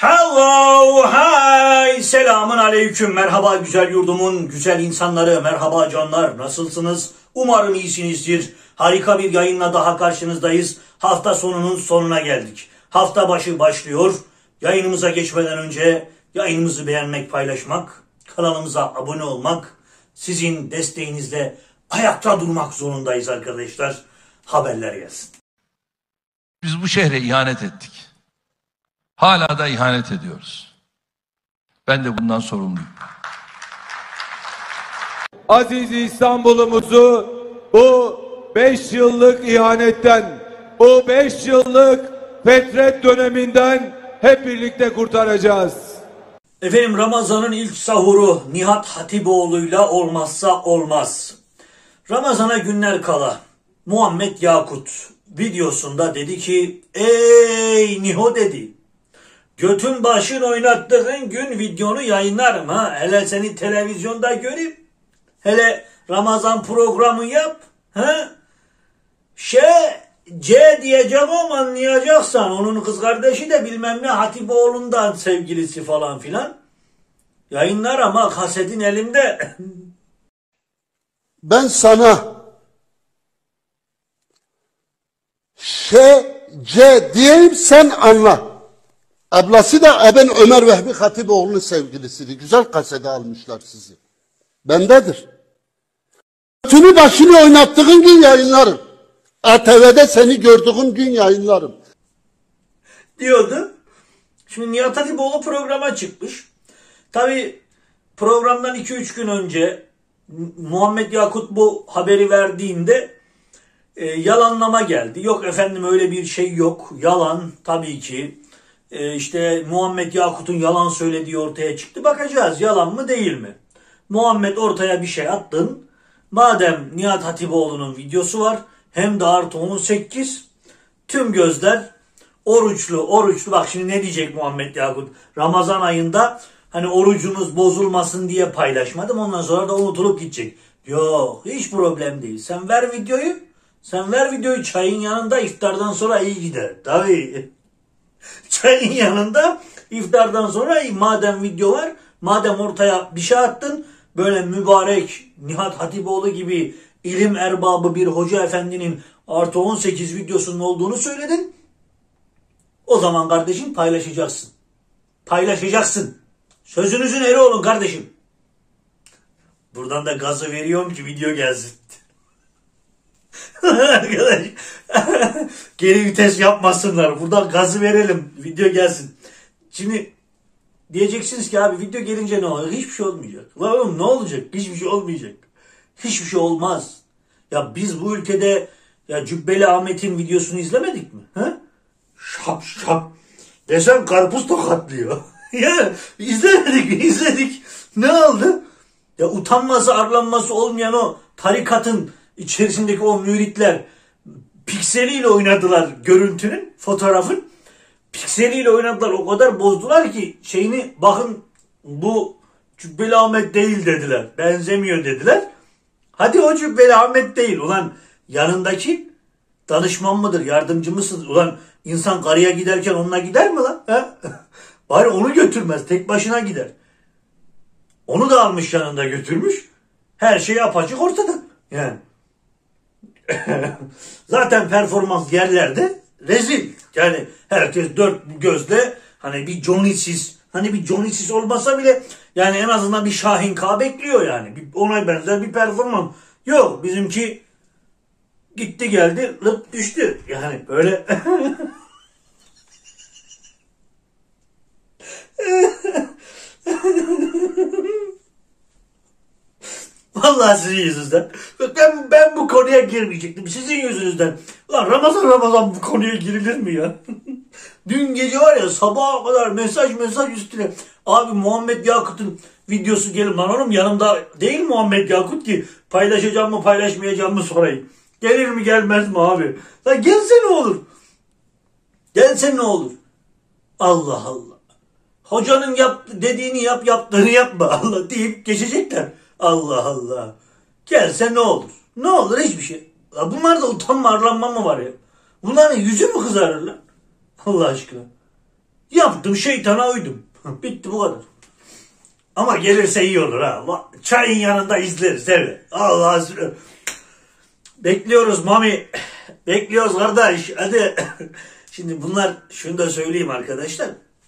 Hello, hi, selamun aleyküm, merhaba güzel yurdumun güzel insanları, merhaba canlar, nasılsınız? Umarım iyisinizdir. Harika bir yayınla daha karşınızdayız. Hafta sonunun sonuna geldik. Hafta başı başlıyor. Yayınımıza geçmeden önce yayınımızı beğenmek, paylaşmak, kanalımıza abone olmak, sizin desteğinizle ayakta durmak zorundayız arkadaşlar. Haberler gelsin. Biz bu şehre ihanet ettik. Hala da ihanet ediyoruz. Ben de bundan sorumluyum. Aziz İstanbul'umuzu bu 5 yıllık ihanetten, bu 5 yıllık fetret döneminden hep birlikte kurtaracağız. Efendim, Ramazan'ın ilk sahuru Nihat Hatipoğlu'yla olmazsa olmaz. Ramazan'a günler kala Muhammed Yakut videosunda dedi ki, ey Niho dedi, götün başın oynattığın gün videonu yayınlarım ha. Hele seni televizyonda göreyim. Hele Ramazan programı yap. Ha? C diyeceğim ama anlayacaksan. Onun kız kardeşi de bilmem ne Hatipoğlu'ndan sevgilisi falan filan. Yayınlar ama kasetin elimde. Ben sana C diyeyim, sen anla. Ablası da Eben Ömer Vehbi Hatipoğlu'nun sevgilisiydi. Güzel kasede almışlar sizi. Bendedir. Götünü başını oynattığın gün yayınlarım. ATV'de seni gördüğüm gün yayınlarım diyordu. Şimdi Nihat Hatipoğlu programa çıkmış. Tabi programdan 2-3 gün önce Muhammed Yakut bu haberi verdiğinde yalanlama geldi. Yok efendim, öyle bir şey yok. Yalan tabii ki. İşte Muhammed Yakut'un yalan söylediği ortaya çıktı. Bakacağız yalan mı değil mi? Muhammed ortaya bir şey attın. Madem Nihat Hatipoğlu'nun videosu var, hem de artı 18, tüm gözler oruçlu. Bak şimdi ne diyecek Muhammed Yakut? Ramazan ayında hani orucunuz bozulmasın diye paylaşmadım. Ondan sonra da unutulup gidecek. Yok, hiç problem değil. Sen ver videoyu çayın yanında, iftardan sonra iyi gider. Tabii. Çayın yanında iftardan sonra madem video var, madem ortaya bir şey attın, böyle mübarek Nihat Hatipoğlu gibi ilim erbabı bir hoca efendinin artı 18 videosunun olduğunu söyledin. O zaman kardeşim paylaşacaksın. Paylaşacaksın. Sözünüzün eri olun kardeşim. Buradan da gazı veriyorum ki video gelsin. Arkadaş geri vites yapmasınlar. Buradan gazı verelim. Video gelsin. Şimdi diyeceksiniz ki abi video gelince ne olacak? Hiçbir şey olmayacak. Lan oğlum ne olacak? Hiçbir şey olmayacak. Hiçbir şey olmaz. Ya biz bu ülkede ya Cübbeli Ahmet'in videosunu izlemedik mi? Ha? Şap. Desem karpuz tokatlıyor. Ya izledik. Ne oldu? Ya utanması arlanması olmayan o tarikatın içerisindeki o müritler pikseliyle oynadılar görüntünün, fotoğrafın. Pikseliyle oynadılar, o kadar bozdular ki şeyini, bakın bu Cübbeli Ahmet değil dediler. Benzemiyor dediler. Hadi o Cübbeli Ahmet değil. Ulan yanındaki danışman mıdır, yardımcı mısın? Ulan insan karıya giderken onunla gider mi lan? He? Bari onu götürmez, tek başına gider. Onu da almış yanında götürmüş. Her şey apaçık ortada. Yani. Zaten performans yerlerde rezil. Yani herkes dört gözle hani bir Johnny'siz olmasa bile yani en azından bir Şahin K bekliyor yani. Ona benzer bir performans. Yok, bizimki gitti geldi lıp düştü. Yani böyle vallahi sizin yüzünüzden. Ben bu konuya girmeyecektim. Sizin yüzünüzden. Lan Ramazan bu konuya girilir mi ya? Dün gece var ya, sabaha kadar mesaj üstüne. Abi Muhammed Yakut'un videosu gelir. Lan oğlum yanımda değil Muhammed Yakut ki paylaşacağım mı paylaşmayacağım mı sorayım. Gelir mi gelmez mi abi? Lan gelse ne olur? Gelse ne olur? Allah Allah. Hocanın dediğini yap, yaptığını yapma Allah deyip geçecekler. Allah Allah. Gelse ne olur? Ne olur? Hiçbir şey. Bunlarda utanma arlanma mı var ya? Bunların yüzü mü kızarır lan? Allah aşkına. Yaptım, şeytana uydum. Bitti, bu kadar. Ama gelirse iyi olur ha. Çayın yanında izleriz, evet. Allah bekliyoruz Mami. Bekliyoruz kardeş. Hadi. Şimdi bunlar, şunu da söyleyeyim arkadaşlar.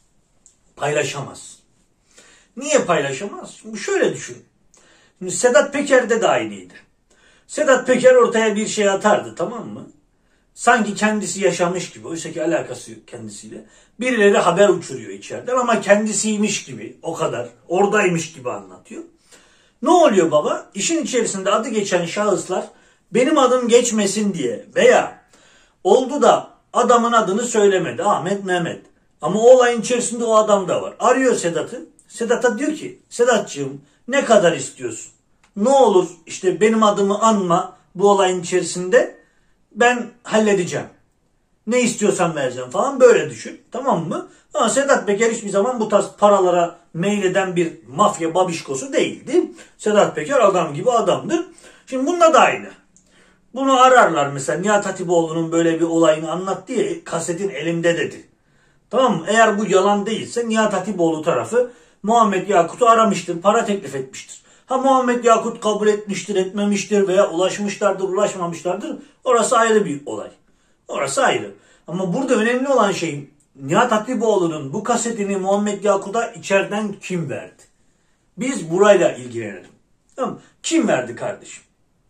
Paylaşamaz. Niye paylaşamaz? Şimdi şöyle düşün. Şimdi Sedat Peker'de de aynıydı. Sedat Peker ortaya bir şey atardı, tamam mı? Sanki kendisi yaşamış gibi. Oysa ki alakası yok kendisiyle. Birileri haber uçuruyor içeriden ama kendisiymiş gibi, o kadar. Oradaymış gibi anlatıyor. Ne oluyor baba? İşin içerisinde adı geçen şahıslar benim adım geçmesin diye veya oldu da adamın adını söylemedi. Ahmet, Mehmet. Ama o olayın içerisinde o adam da var. Arıyor Sedat'ı. Sedat'a diyor ki, Sedat'cığım ne kadar istiyorsun? Ne olur işte benim adımı anma bu olayın içerisinde, ben halledeceğim. Ne istiyorsan vereceğim falan, böyle düşün. Tamam mı? Ama Sedat Peker hiçbir zaman bu tarz paralara meyleden bir mafya babişkosu değildi. Sedat Peker adam gibi adamdır. Şimdi bunda da aynı. Bunu ararlar mesela, Nihat Hatipoğlu'nun böyle bir olayını anlattı ya, kasetin elimde dedi. Tamam mı? Eğer bu yalan değilse Nihat Hatipoğlu tarafı Muhammed Yakut'u aramıştır, para teklif etmiştir. Ha Muhammed Yakut kabul etmiştir, etmemiştir veya ulaşmışlardır, ulaşmamışlardır. Orası ayrı bir olay. Orası ayrı. Ama burada önemli olan şey, Nihat Hatipoğlu'nun bu kasetini Muhammed Yakut'a içeriden kim verdi? Biz burayla ilgilenelim. Tamam. Kim verdi kardeşim?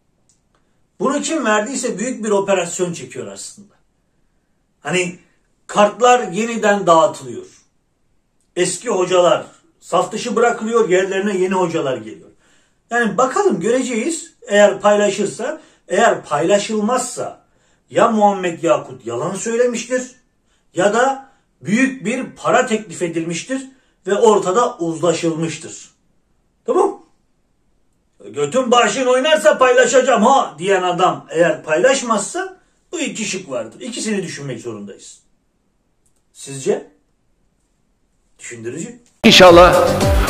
Bunu kim verdiyse büyük bir operasyon çekiyor aslında. Hani kartlar yeniden dağıtılıyor. Eski hocalar saf dışı bırakılıyor, yerlerine yeni hocalar geliyor. Yani bakalım, göreceğiz. Eğer paylaşırsa, eğer paylaşılmazsa ya Muhammed Yakut yalan söylemiştir ya da büyük bir para teklif edilmiştir ve ortada uzlaşılmıştır. Tamam. Götün başın oynarsa paylaşacağım ha diyen adam eğer paylaşmazsa, bu iki şık vardır. İkisini düşünmek zorundayız. Sizce? Düşündürücü. İnşallah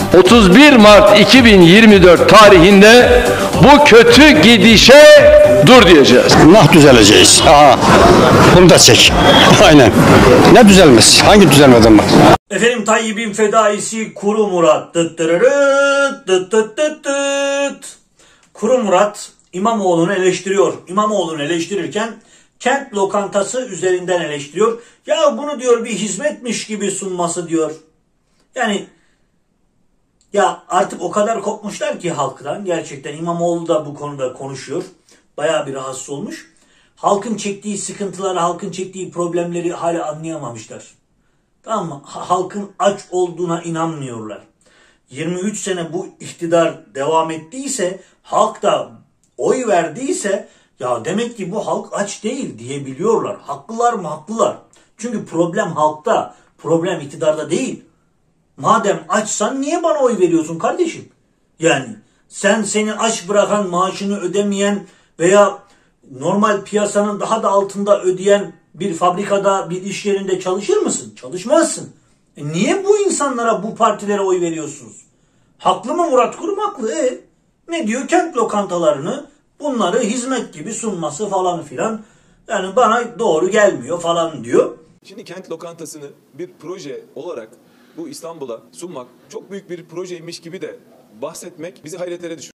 31 Mart 2024 tarihinde bu kötü gidişe dur diyeceğiz. Nah düzeleceğiz. Aha. Bunu da çek. Aynen. Ne düzelmez? Hangi düzelmeden bak? Efendim, Tayyip'in fedaisi Kuru Murat. Kuru Murat İmamoğlu'nu eleştiriyor. İmamoğlu'nu eleştirirken kent lokantası üzerinden eleştiriyor. Ya bunu diyor bir hizmetmiş gibi sunması diyor. Yani ya artık o kadar kopmuşlar ki halktan. Gerçekten İmamoğlu da bu konuda konuşuyor. Bayağı bir rahatsız olmuş. Halkın çektiği sıkıntıları, halkın çektiği problemleri hala anlayamamışlar. Tamam mı? Halkın aç olduğuna inanmıyorlar. 23 sene bu iktidar devam ettiyse, halk da oy verdiyse, ya demek ki bu halk aç değil diyebiliyorlar. Haklılar mı? Haklılar. Çünkü problem halkta, problem iktidarda değil. Madem açsan niye bana oy veriyorsun kardeşim? Yani seni aç bırakan, maaşını ödemeyen veya normal piyasanın daha da altında ödeyen bir fabrikada, bir iş yerinde çalışır mısın? Çalışmazsın. Niye bu insanlara, bu partilere oy veriyorsunuz? Haklı mı Murat Kurum? Haklı. Ne diyor? Kent lokantalarını, bunları hizmet gibi sunması falan filan. Yani bana doğru gelmiyor falan diyor. Şimdi kent lokantasını bir proje olarak bu İstanbul'a sunmak çok büyük bir projeymiş gibi de bahsetmek bizi hayretlere düşürüyor.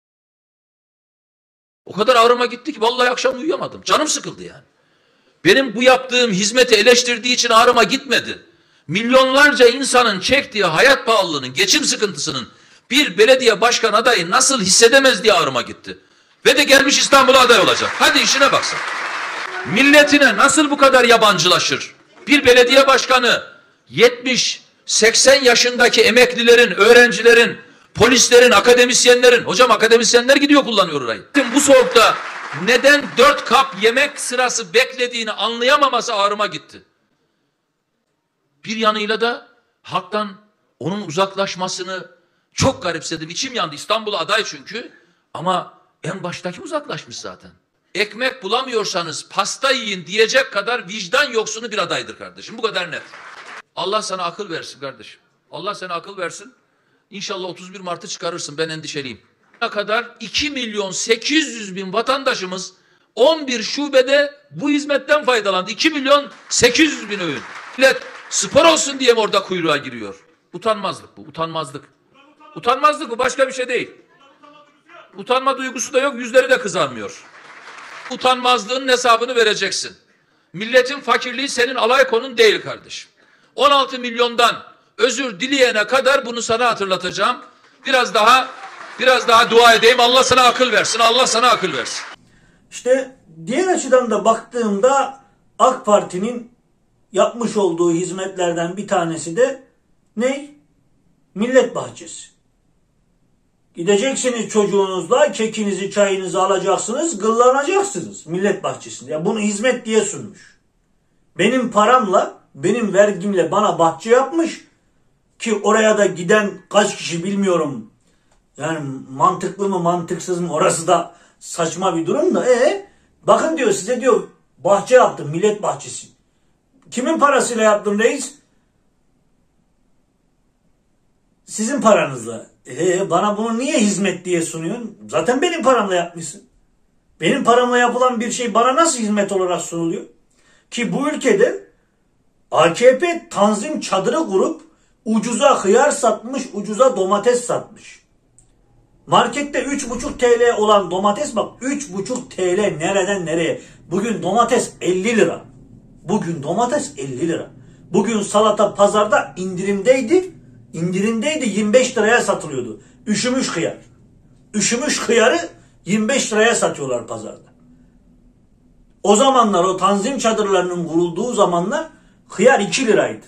O kadar ağrıma gitti ki vallahi akşam uyuyamadım. Canım sıkıldı yani. Benim bu yaptığım hizmeti eleştirdiği için ağrıma gitmedi. Milyonlarca insanın çektiği hayat pahalılığının, geçim sıkıntısının bir belediye başkan adayı nasıl hissedemez diye ağrıma gitti. Ve de gelmiş İstanbul'a aday olacak. Hadi işine baksın. Milletine nasıl bu kadar yabancılaşır? Bir belediye başkanı 70-80 yaşındaki emeklilerin, öğrencilerin, polislerin, akademisyenlerin, hocam akademisyenler gidiyor kullanıyor orayı. Bu soğukta neden 4 kap yemek sırası beklediğini anlayamaması ağrıma gitti. Bir yanıyla da halktan onun uzaklaşmasını çok garipsedim. İçim yandı. İstanbul'a aday çünkü. Ama en baştaki uzaklaşmış zaten. Ekmek bulamıyorsanız pasta yiyin diyecek kadar vicdan yoksunu bir adaydır kardeşim. Bu kadar net. Allah sana akıl versin kardeşim. Allah sana akıl versin. İnşallah 31 Mart'ı çıkarırsın. Ben endişeliyim. Ne kadar 2.800.000 vatandaşımız 11 şubede bu hizmetten faydalandı. 2.800.000 öğün. Millet Spor olsun diye mi orada kuyruğa giriyor? Utanmazlık bu, utanmazlık. Utanmazlık bu, başka bir şey değil. Utanma duygusu da yok, yüzleri de kızarmıyor. Utanmazlığın hesabını vereceksin. Milletin fakirliği senin alay konun değil kardeşim. 16 milyondan özür dileyene kadar bunu sana hatırlatacağım. Biraz daha dua edeyim. Allah sana akıl versin. Allah sana akıl versin. İşte diğer açıdan da baktığımda AK Parti'nin yapmış olduğu hizmetlerden bir tanesi de ne? Millet bahçesi. Gideceksiniz çocuğunuzla, kekinizi, çayınızı alacaksınız, gıllanacaksınız millet bahçesinde. Ya bunu hizmet diye sunmuş. Benim paramla, benim vergimle bana bahçe yapmış ki oraya da giden kaç kişi bilmiyorum. Yani mantıklı mı mantıksız mı orası da saçma bir durum da. Bakın diyor, size diyor bahçe yaptım, millet bahçesi. Kimin parasıyla yaptın reis? Sizin paranızla. Bana bunu niye hizmet diye sunuyorsun? Zaten benim paramla yapmışsın. Benim paramla yapılan bir şey bana nasıl hizmet olarak sunuluyor? Ki bu ülkede AKP tanzim çadırı kurup ucuza hıyar satmış, ucuza domates satmış. Markette 3,5 TL olan domates, bak 3,5 TL nereden nereye? Bugün domates 50 lira. Bugün domates 50 lira. Bugün salata pazarda indirimdeydi. 25 liraya satılıyordu. Üşümüş hıyar. Üşümüş hıyarı 25 liraya satıyorlar pazarda. O zamanlar, o tanzim çadırlarının kurulduğu zamanlar hıyar 2 liraydı.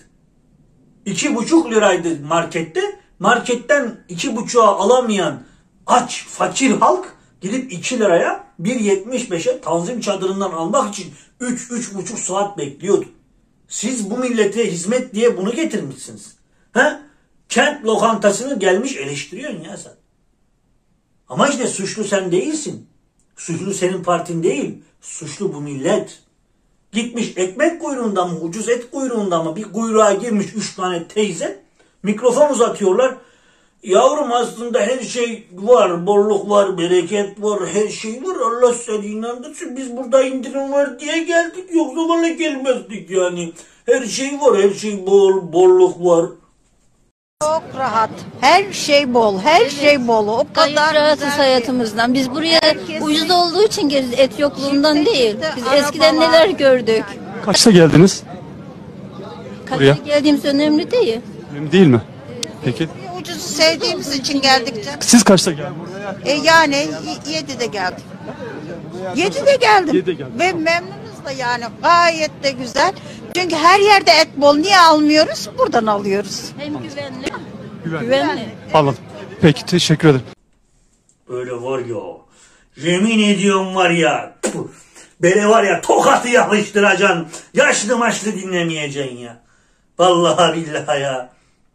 2,5 liraydı markette. Marketten 2,5'a alamayan aç, fakir halk gidip 2 liraya 1,75'e tanzim çadırından almak için 3-3,5 saat bekliyordu. Siz bu millete hizmet diye bunu getirmişsiniz. Kent lokantasını gelmiş eleştiriyorsun ya sen. Ama işte suçlu sen değilsin. Suçlu senin partin değil. Suçlu bu millet. Gitmiş ekmek kuyruğunda mı, ucuz et kuyruğunda mı bir kuyruğa girmiş 3 tane teyze. Mikrofon uzatıyorlar. Yavrum aslında her şey var. Bolluk var, bereket var, her şey var. Allah seni inandırsın. Biz burada indirim var diye geldik. Yoksa bana gelmezdik yani. Her şey var, her şey bol, bolluk var. Çok rahat. Her şey bol, her şey bol. O kadar rahatız hayatımızdan. Biz buraya ucuz olduğu için geliriz, et yokluğundan değil. Biz eskiden neler gördük. Kaçta geldiniz? Kaçta Buraya? geldiğimiz önemli değil. Önemli değil mi? Peki. Ucuzu sevdiğimiz için geldik. Siz kaçta geldiniz? Yani 7'de geldik. 7'de geldim. 7'de geldim. Ve memnunuz da yani. Gayet de güzel. Çünkü her yerde et bol. Niye almıyoruz? Buradan alıyoruz. Hem güvenli. Güvenli. Anladım. Peki, teşekkür ederim. Böyle var ya. Yemin ediyorum var ya. Böyle var ya tokatı yapıştıracaksın. Yaşlı maçlı dinlemeyeceksin ya. Vallahi billahi ya.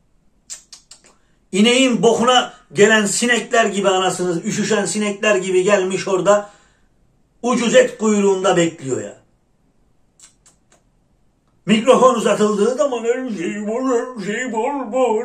İneğin bokuna gelen sinekler gibi anasınız. Üşüşen sinekler gibi gelmiş orada. Ucuz et kuyruğunda bekliyor ya. Mikrofon uzatıldığı zaman her şey bol, her şey bol bol.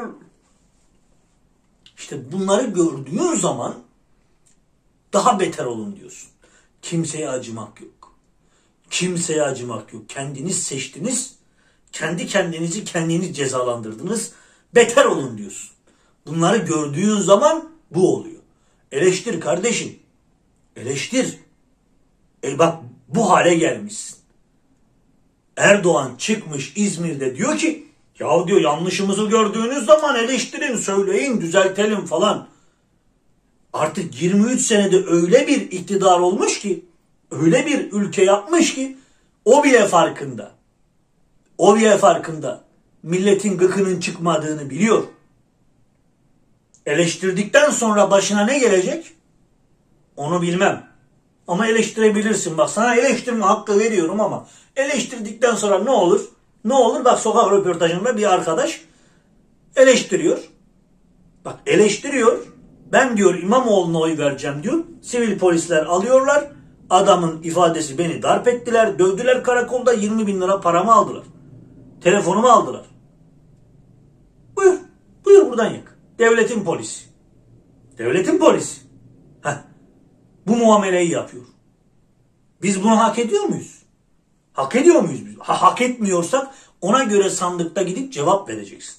İşte bunları gördüğün zaman daha beter olun diyorsun. Kimseye acımak yok. Kimseye acımak yok. Kendiniz seçtiniz. Kendi kendinizi kendiniz cezalandırdınız. Beter olun diyorsun. Bunları gördüğün zaman bu oluyor. Eleştir kardeşim. Eleştir. Bak bu hale gelmişsin. Erdoğan çıkmış İzmir'de diyor ki ya diyor yanlışımızı gördüğünüz zaman eleştirin, söyleyin, düzeltelim falan. Artık 23 senede öyle bir iktidar olmuş ki, öyle bir ülke yapmış ki o bile farkında. O bile farkında. Milletin gıkının çıkmadığını biliyor. Eleştirdikten sonra başına ne gelecek? Onu bilmem. Ama eleştirebilirsin. Bak sana eleştirme hakkı veriyorum ama eleştirdikten sonra ne olur? Ne olur? Bak sokak röportajında bir arkadaş eleştiriyor. Bak eleştiriyor. Ben diyor İmamoğlu'na oy vereceğim diyor. Sivil polisler alıyorlar. Adamın ifadesi beni darp ettiler. Dövdüler karakolda 20.000 lira paramı aldılar. Telefonumu aldılar. Buyur. Buyur buradan yak. Devletin polisi. Devletin polisi. Bu muameleyi yapıyor. Biz bunu hak ediyor muyuz? Hak ediyor muyuz biz? Hak etmiyorsak Ona göre sandıkta gidip cevap vereceksin.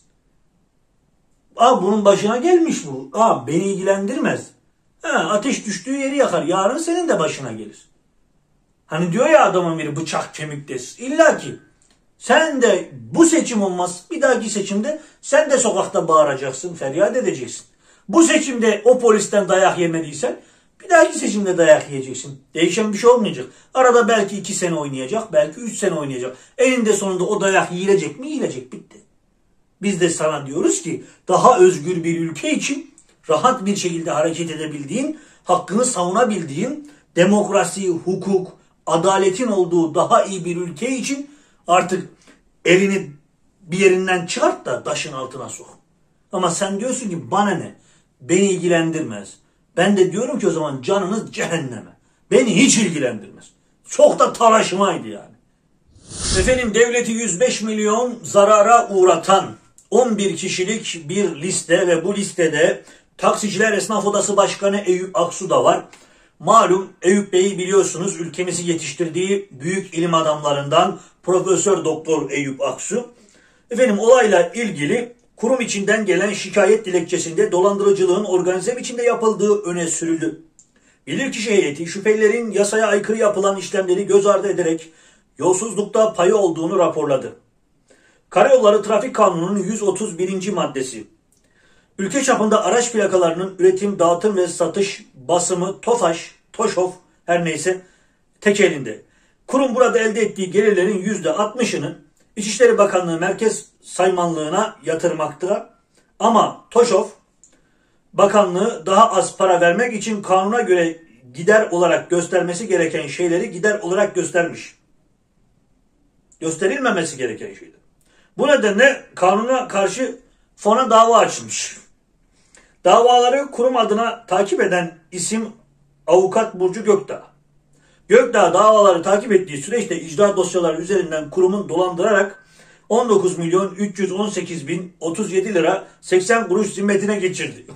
Bunun başına gelmiş bu. Beni ilgilendirmez. Ateş düştüğü yeri yakar. Yarın senin de başına gelir. Hani diyor ya adamın biri, bıçak kemiktesin. İlla ki sen de bu seçim olmaz. Bir dahaki seçimde sen de sokakta bağıracaksın, feryat edeceksin. Bu seçimde o polisten dayak yemediysen bir dahaki seçimde dayak yiyeceksin. Değişen bir şey olmayacak. Arada belki 2 sene oynayacak, belki 3 sene oynayacak. Eninde sonunda o dayak yiyilecek mi? Yiyilecek, bitti. Biz de sana diyoruz ki daha özgür bir ülke için rahat bir şekilde hareket edebildiğin, hakkını savunabildiğin, demokrasi, hukuk, adaletin olduğu daha iyi bir ülke için artık elini bir yerinden çıkart da taşın altına sok. Ama sen diyorsun ki bana ne? Beni ilgilendirmez. Ben de diyorum ki o zaman canınız cehenneme. Beni hiç ilgilendirmez. Çok da talaşmaydı yani. Efendim, devleti 105 milyon zarara uğratan 11 kişilik bir liste ve bu listede Taksiciler Esnaf Odası Başkanı Eyüp Aksu da var. Malum Eyüp Bey'i biliyorsunuz, ülkemizi yetiştirdiği büyük ilim adamlarından Profesör Doktor Eyüp Aksu. Efendim, olayla ilgili kurum içinden gelen şikayet dilekçesinde dolandırıcılığın organize biçimde yapıldığı öne sürüldü. Bilirkişi heyeti şüphelilerin yasaya aykırı yapılan işlemleri göz ardı ederek yolsuzlukta payı olduğunu raporladı. Karayolları Trafik Kanunu'nun 131. maddesi. Ülke çapında araç plakalarının üretim, dağıtım ve satış, basımı, TOFAŞ, her neyse tek elinde. Kurum burada elde ettiği gelirlerin %60'ını İçişleri Bakanlığı Merkez Saymanlığı'na yatırmakta. Ama TOŞOF Bakanlığı daha az para vermek için kanuna göre gider olarak göstermesi gereken şeyleri gider olarak göstermiş. Gösterilmemesi gereken şeyler. Bu nedenle kanuna karşı fona dava açılmış. Davaları kurum adına takip eden isim Avukat Burcu Gökdağ. Gökdağ davaları takip ettiği süreçte icra dosyaları üzerinden kurumun dolandırarak 19.318.037 lira 80 kuruş zimmetine geçirdi.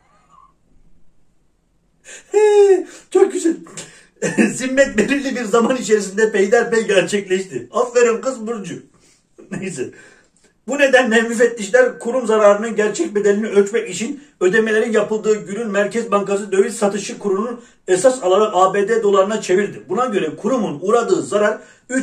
Çok güzel. Zimmet belirli bir zaman içerisinde peyderpey gerçekleşti. Aferin kız Burcu. Neyse. Bu nedenle müfettişler kurum zararının gerçek bedelini ölçmek için ödemelerin yapıldığı günün Merkez Bankası Döviz Satışı Kurulu'nun esas alarak ABD dolarına çevirdi. Buna göre kurumun uğradığı zarar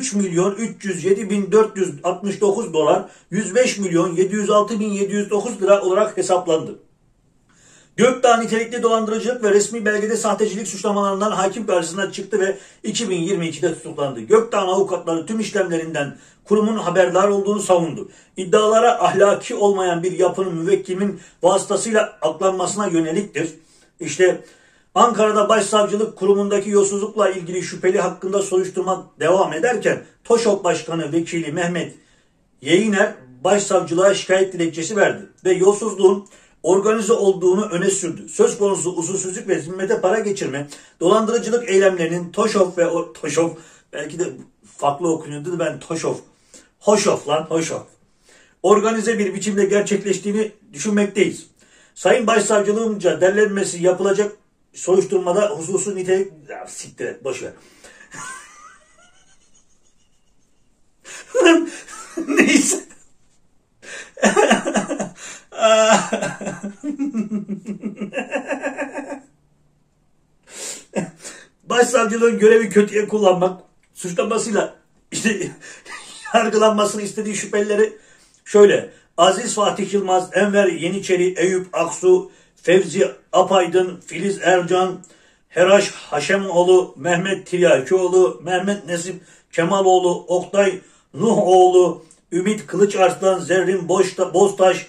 3.307.469 dolar 105.706.709 lira olarak hesaplandı. Gökdağ nitelikli dolandırıcılık ve resmi belgede sahtecilik suçlamalarından hakim karşısına çıktı ve 2022'de tutuklandı. Gökdağ'ın avukatları tüm işlemlerinden kurumun haberdar olduğunu savundu. İddialara ahlaki olmayan bir yapının müvekkilin vasıtasıyla aklanmasına yöneliktir. İşte Ankara'da Başsavcılık Kurumu'ndaki yolsuzlukla ilgili şüpheli hakkında soruşturma devam ederken TOŞOP Başkanı Vekili Mehmet Yeğiner başsavcılığa şikayet dilekçesi verdi ve yolsuzluğun organize olduğunu öne sürdü. Söz konusu usulsüzlük ve zimmete para geçirme, dolandırıcılık eylemlerinin TOŞOP ve TOŞOP, belki de farklı okunuyordu, ben TOŞOP, HOŞOP, organize bir biçimde gerçekleştiğini düşünmekteyiz. Sayın Başsavcılığımca derlenmesi yapılacak soruşturmada hususu nitelik... Ya, siktir et, boşver. Neyse. Başsavcılığın görevi kötüye kullanmak suçlamasıyla işte yargılanmasını istediği şüphelileri şöyle: Aziz Fatih Yılmaz, Enver Yeniçeri, Eyüp Aksu, Fevzi Apaydın, Filiz Ercan, Heraş Haşemoğlu, Mehmet Tiryakioğlu, Mehmet Nesip Kemaloğlu, Oktay Nuhoğlu, Ümit Kılıçarslan, Zerrin Boztaş.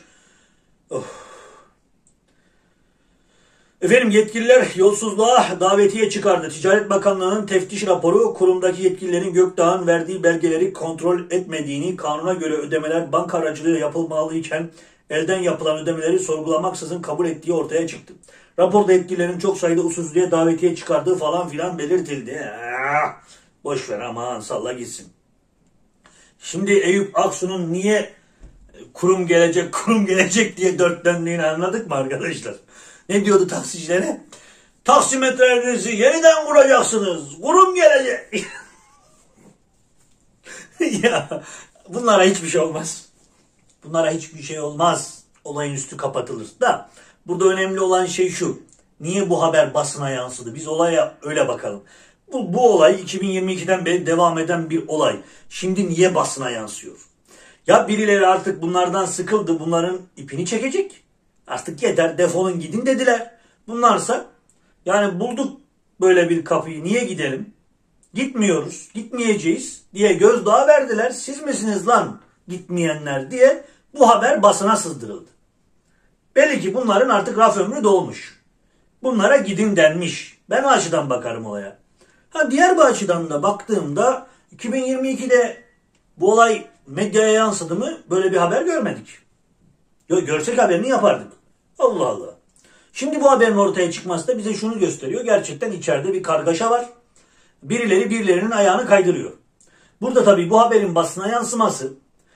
Efendim, yetkililer yolsuzluğa davetiye çıkardı. Ticaret Bakanlığı'nın teftiş raporu kurumdaki yetkililerin Gökdağ'ın verdiği belgeleri kontrol etmediğini, kanuna göre ödemeler banka aracılığıyla yapılmalıyken elden yapılan ödemeleri sorgulamaksızın kabul ettiği ortaya çıktı. Raporda yetkililerin çok sayıda usulsüzlüğe davetiye çıkardığı falan filan belirtildi. Boşver, aman salla gitsin. Şimdi Eyüp Aksu'nun niye kurum gelecek diye dörtlendiğini anladık mı arkadaşlar? Ne diyordu taksicilere? Taksimetrelerinizi yeniden kuracaksınız. Kurum gelecek. Ya bunlara hiçbir şey olmaz. Bunlara hiçbir şey olmaz. Olayın üstü kapatılır. Da burada önemli olan şey şu. Niye bu haber basına yansıdı? Biz olaya öyle bakalım. Bu olay 2022'den beri devam eden bir olay. Şimdi niye basına yansıyor? Ya birileri artık bunlardan sıkıldı. Bunların ipini çekecek. Artık yeter, defolun gidin dediler. Bunlarsa yani bulduk böyle bir kapıyı, niye gidelim? Gitmiyoruz, gitmeyeceğiz diye gözdağı verdiler. Siz misiniz lan gitmeyenler diye bu haber basına sızdırıldı. Belli ki bunların artık raf ömrü dolmuş. Bunlara gidin denmiş. Ben o açıdan bakarım olaya. Diğer bir açıdan da baktığımda 2022'de bu olay medyaya yansıdı mı böyle bir haber görmedik. Görsek haberini yapardık. Allah Allah. Şimdi bu haberin ortaya çıkması da bize şunu gösteriyor. Gerçekten içeride bir kargaşa var. Birileri birilerinin ayağını kaydırıyor. Burada tabii bu haberin basına yansıması,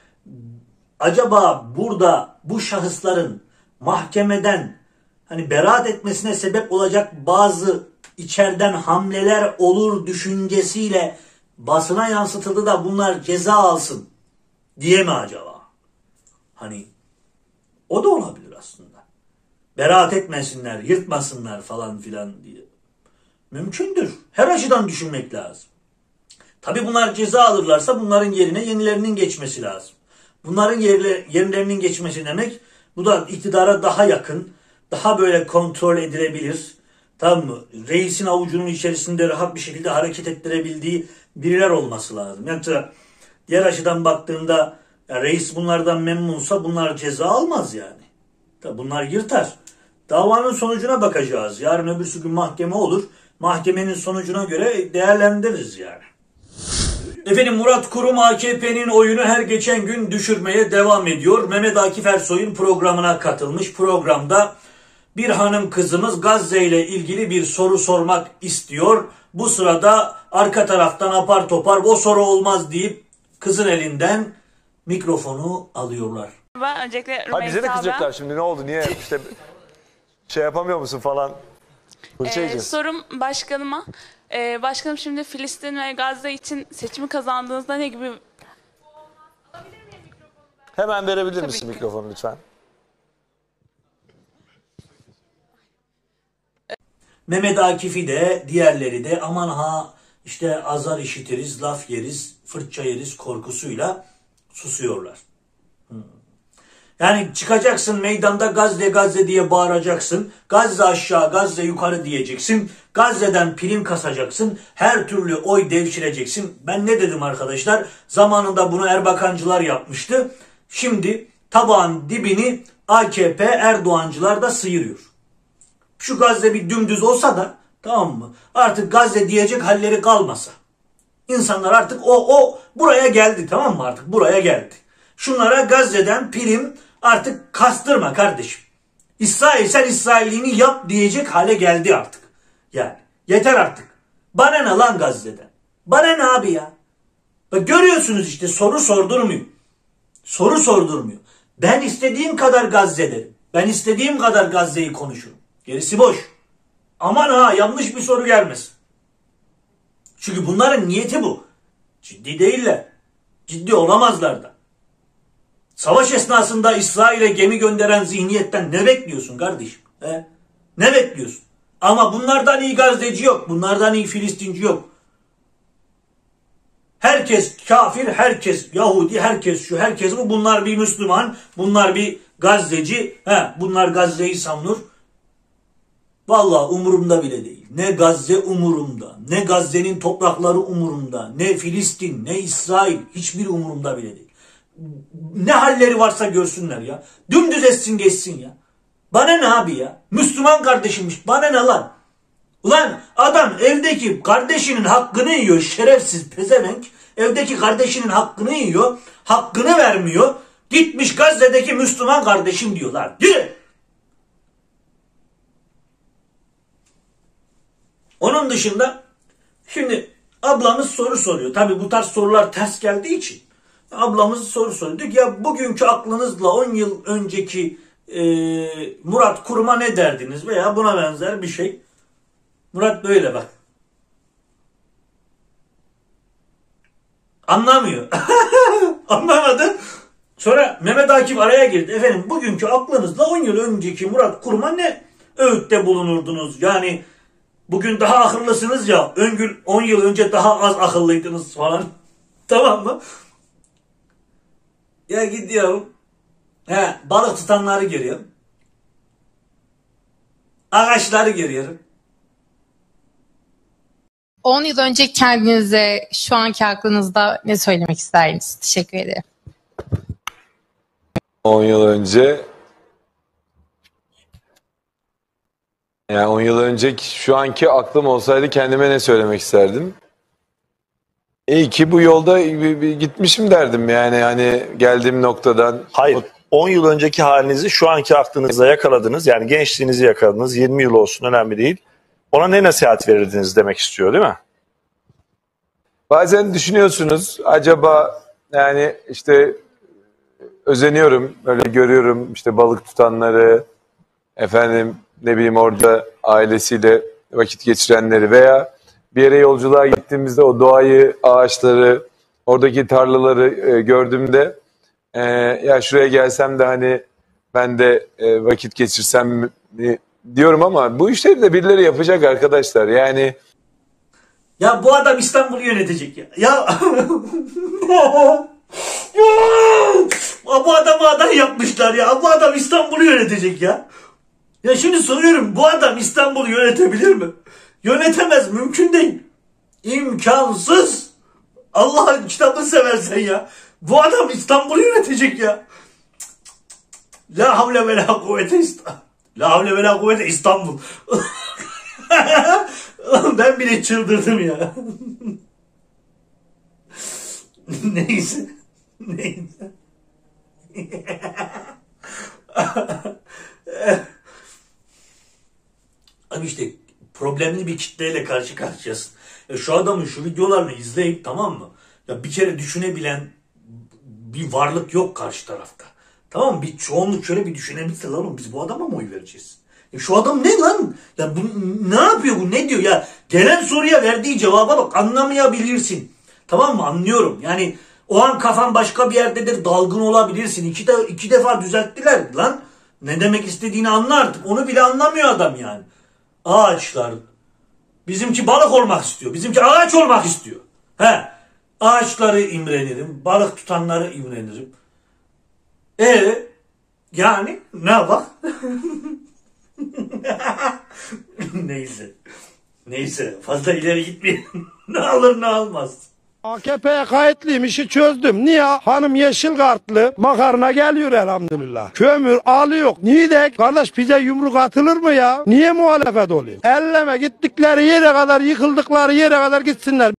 acaba burada bu şahısların mahkemeden hani beraat etmesine sebep olacak bazı içeriden hamleler olur düşüncesiyle basına yansıtıldı da bunlar ceza alsın diye mi acaba? Hani o da olabilir aslında. Beraat etmesinler, yırtmasınlar falan filan diye. Mümkündür. Her açıdan düşünmek lazım. Tabii bunlar ceza alırlarsa bunların yerine yenilerinin geçmesi lazım. Bunların yerlerinin geçmesi demek, bu da iktidara daha yakın, daha böyle kontrol edilebilir, tamam mı? Reisin avucunun içerisinde rahat bir şekilde hareket ettirebildiği biriler olması lazım. Yani diğer açıdan baktığında ya reis bunlardan memnunsa bunlar ceza almaz yani. Tabii bunlar yırtar. Davanın sonucuna bakacağız. Yarın öbürsü gün mahkeme olur. Mahkemenin sonucuna göre değerlendiririz yani. Efendim, Murat Kurum AKP'nin oyunu her geçen gün düşürmeye devam ediyor. Mehmet Akif Ersoy'un programına katılmış. Programda bir hanım kızımız Gazze ile ilgili bir soru sormak istiyor. Bu sırada arka taraftan apar topar o soru olmaz deyip kızın elinden mikrofonu alıyorlar. Ben öncelikle Ha, bize de kızacaklar şimdi, ne oldu, niye işte şey yapamıyor musun falan. Sorum başkanıma. Başkanım, şimdi Filistin ve Gazze için seçimi kazandığınızda ne gibi... Hemen verebilir misin mikrofonu lütfen? Mehmet Akif'i de diğerleri de aman ha işte azar işitiriz, laf yeriz, fırça yeriz korkusuyla susuyorlar. Yani çıkacaksın meydanda Gazze Gazze diye bağıracaksın. Gazze aşağı Gazze yukarı diyeceksin. Gazze'den prim kasacaksın. Her türlü oy devşireceksin. Ben ne dedim arkadaşlar? Zamanında bunu Erbakancılar yapmıştı. Şimdi tabağın dibini AKP Erdoğancılar da sıyırıyor. Şu Gazze bir dümdüz olsa da, tamam mı? Artık Gazze diyecek halleri kalmasa. İnsanlar artık o buraya geldi, tamam mı? Artık buraya geldi. Şunlara Gazze'den prim artık kastırma kardeşim. İsrail sen İsrailliğini yap diyecek hale geldi artık. Yani yeter artık. Bana ne lan Gazze'den? Bana ne abi ya? Bak görüyorsunuz işte, soru sordurmuyor. Soru sordurmuyor. Ben istediğim kadar Gazze derim. Ben istediğim kadar Gazze'yi konuşurum. Gerisi boş. Aman ha yanlış bir soru gelmesin. Çünkü bunların niyeti bu. Ciddi değiller. Ciddi olamazlar da. Savaş esnasında İsrail'e gemi gönderen zihniyetten ne bekliyorsun kardeşim? He? Ne bekliyorsun? Ama bunlardan iyi Gazze'ci yok. Bunlardan iyi Filistinci yok. Herkes kafir, herkes Yahudi, herkes şu, herkes bu. Bunlar bir Müslüman, bunlar bir Gazze'ci. Bunlar Gazze'yi savunur. Vallahi umurumda bile değil. Ne Gazze umurumda, ne Gazze'nin toprakları umurumda, ne Filistin, ne İsrail, hiçbir umurumda bile değil. Ne halleri varsa görsünler ya. Dümdüz etsin geçsin ya. Bana ne abi ya? Müslüman kardeşimmiş. Bana ne lan? Ulan adam evdeki kardeşinin hakkını yiyor. Şerefsiz pezevenk. Evdeki kardeşinin hakkını yiyor. Hakkını vermiyor. Gitmiş Gazze'deki Müslüman kardeşim diyorlar. Yürü. Onun dışında şimdi ablamız soru soruyor. Tabii bu tarz sorular ters geldiği için ablamız soru soruyor. Diyor ki ya bugünkü aklınızla 10 yıl önceki Murat Kurum'a ne derdiniz veya buna benzer bir şey. Murat böyle bak. Anlamıyor. Anlamadı. Sonra Mehmet Akif araya girdi. Efendim bugünkü aklınızla 10 yıl önceki Murat Kurum'a ne öğütte bulunurdunuz? Yani bugün daha akıllısınız ya, 10 yıl önce daha az akıllıydınız falan. Tamam mı? Ya gidiyorum. Balık tutanları görüyorum. Ağaçları görüyorum. 10 yıl önce kendinize, şu anki aklınızda ne söylemek isterdiniz? Teşekkür ederim. 10 yıl önce, yani 10 yıl önceki şu anki aklım olsaydı kendime ne söylemek isterdim? İyi ki bu yolda gitmişim derdim, yani hani geldiğim noktadan. Hayır, 10 yıl önceki halinizi şu anki aklınızda yakaladınız, yani gençliğinizi yakaladınız, 20 yıl olsun önemli değil. Ona ne nasihat verirdiniz demek istiyor değil mi? Bazen düşünüyorsunuz, acaba yani işte özeniyorum, öyle görüyorum işte balık tutanları, efendim ne bileyim orada ailesiyle vakit geçirenleri veya bir yere yolculuğa gittiğimizde o doğayı, ağaçları, oradaki tarlaları gördüğümde ya şuraya gelsem de hani ben de vakit geçirsem diyorum, ama bu işleri de birileri yapacak arkadaşlar. Yani ya bu adam İstanbul'u yönetecek ya. Ya bu adamı aday yapmışlar ya. Bu adam İstanbul'u yönetecek ya. Ya şimdi soruyorum, bu adam İstanbul'u yönetebilir mi? Yönetemez, mümkün değil. İmkansız. Allah'ın kitabını seversen ya. Bu adam İstanbul'u yönetecek ya. La havle ve la kuvvete İstanbul. La havle ve la kuvvete İstanbul. Ben bile çıldırdım ya. Neyse. Neyse. Abi işte problemli bir kitleyle karşı karşıyasın. Şu adamın şu videolarını izleyip, tamam mı? Ya bir kere düşünebilen bir varlık yok karşı tarafta. Tamam mı? Bir çoğunluk şöyle bir düşünebilse, lan oğlum biz bu adama mı oy vereceğiz? Şu adam ne lan? Ya bu ne yapıyor, bu ne diyor ya? Gelen soruya verdiği cevaba bak, anlamayabilirsin. Tamam mı? Anlıyorum. Yani o an kafan başka bir yerdedir, dalgın olabilirsin. İki defa düzelttiler lan. Ne demek istediğini anla artık. Onu bile anlamıyor adam yani. Ağaçlar. Bizimki balık olmak istiyor. Bizimki ağaç olmak istiyor. Ağaçları imrenirim. Balık tutanları imrenirim. Yani ne yapalım? Neyse. Fazla ileri gitmeyelim. Ne alır ne almaz. AKP'ye kayıtlıyım, işi çözdüm. Niye? Hanım yeşil kartlı, makarna geliyor elhamdülillah. Kömür alıyor. Niye de? Kardeş bize yumruk atılır mı ya? Niye muhalefet olayım? Elleme, gittikleri yere kadar, yıkıldıkları yere kadar gitsinler.